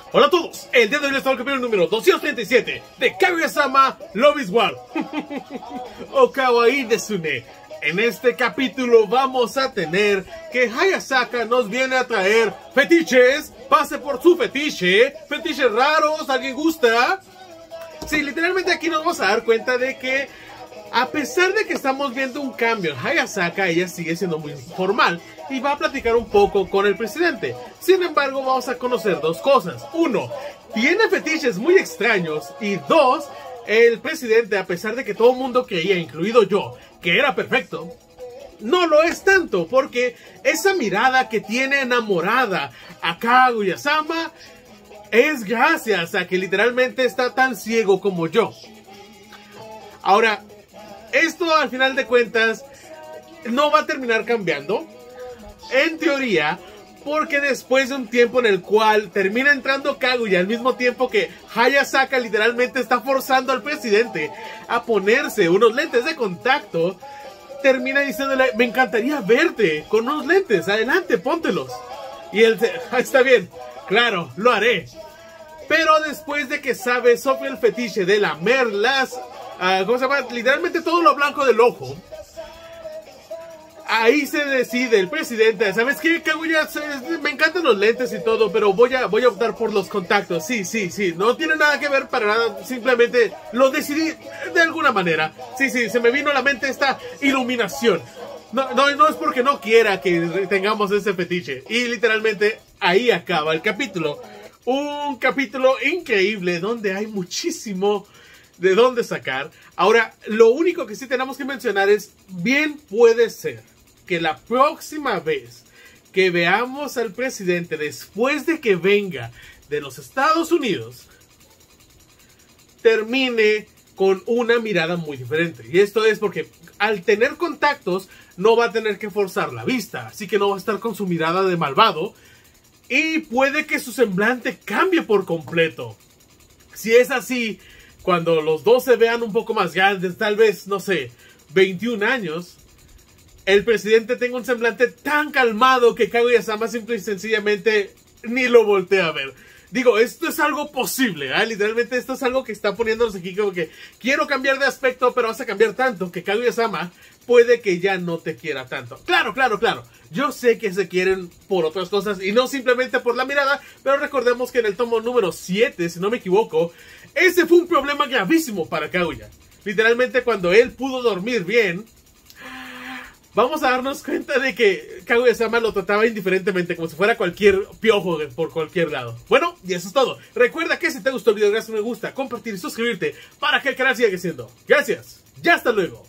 Hola a todos, el día de hoy les traigo el capítulo número 237 de Kaguya-sama Love is War o Kawaii Desune. En este capítulo vamos a tener que Hayasaka nos viene a traer fetiches. Pase por su fetiche, fetiches raros, ¿alguien gusta? Sí, literalmente aquí nos vamos a dar cuenta de que a pesar de que estamos viendo un cambio en Hayasaka, ella sigue siendo muy formal y va a platicar un poco con el presidente. Sin embargo, vamos a conocer dos cosas. Uno, tiene fetiches muy extraños. Y dos, el presidente, a pesar de que todo el mundo creía, incluido yo, que era perfecto, no lo es tanto, porque esa mirada que tiene enamorada a Kaguya-sama es gracias a que literalmente está tan ciego como yo. Ahora, esto al final de cuentas no va a terminar cambiando, en teoría, porque después de un tiempo en el cual termina entrando Kaguya al mismo tiempo que Hayasaka literalmente está forzando al presidente a ponerse unos lentes de contacto, termina diciéndole: me encantaría verte con unos lentes, adelante, póntelos. Y él dice: está bien, claro, lo haré. Pero después de que sabe sobre el fetiche de lamer las... ¿cómo se llama? Literalmente todo lo blanco del ojo. Ahí se decide el presidente: ¿sabes qué, Kaguya? Me encantan los lentes y todo, pero voy a optar por los contactos. Sí. No tiene nada que ver para nada. Simplemente lo decidí de alguna manera. Sí, se me vino a la mente esta iluminación. No es porque no quiera que tengamos ese fetiche. Y literalmente ahí acaba el capítulo. Un capítulo increíble donde hay muchísimo de dónde sacar. Ahora, lo único que sí tenemos que mencionar es: bien puede ser que la próxima vez que veamos al presidente después de que venga de los Estados Unidos, termine con una mirada muy diferente. Y esto es porque al tener contactos no va a tener que forzar la vista, así que no va a estar con su mirada de malvado y puede que su semblante cambie por completo. Si es así, cuando los dos se vean un poco más grandes, tal vez, no sé, 21 años, el presidente tenga un semblante tan calmado que Kaguya-sama simple y sencillamente ni lo voltea a ver. Digo, esto es algo posible, ¿eh? Literalmente esto es algo que está poniéndonos aquí como que quiero cambiar de aspecto, pero vas a cambiar tanto que Kaguya-sama puede que ya no te quiera tanto. Claro. Yo sé que se quieren por otras cosas y no simplemente por la mirada, pero recordemos que en el tomo número 7, si no me equivoco, ese fue un problema gravísimo para Kaguya. Literalmente cuando él pudo dormir bien, vamos a darnos cuenta de que Kaguya-sama lo trataba indiferentemente, como si fuera cualquier piojo por cualquier lado. Bueno, y eso es todo. Recuerda que si te gustó el video, gracias, me gusta, compartir y suscribirte para que el canal siga creciendo. Gracias, ya hasta luego.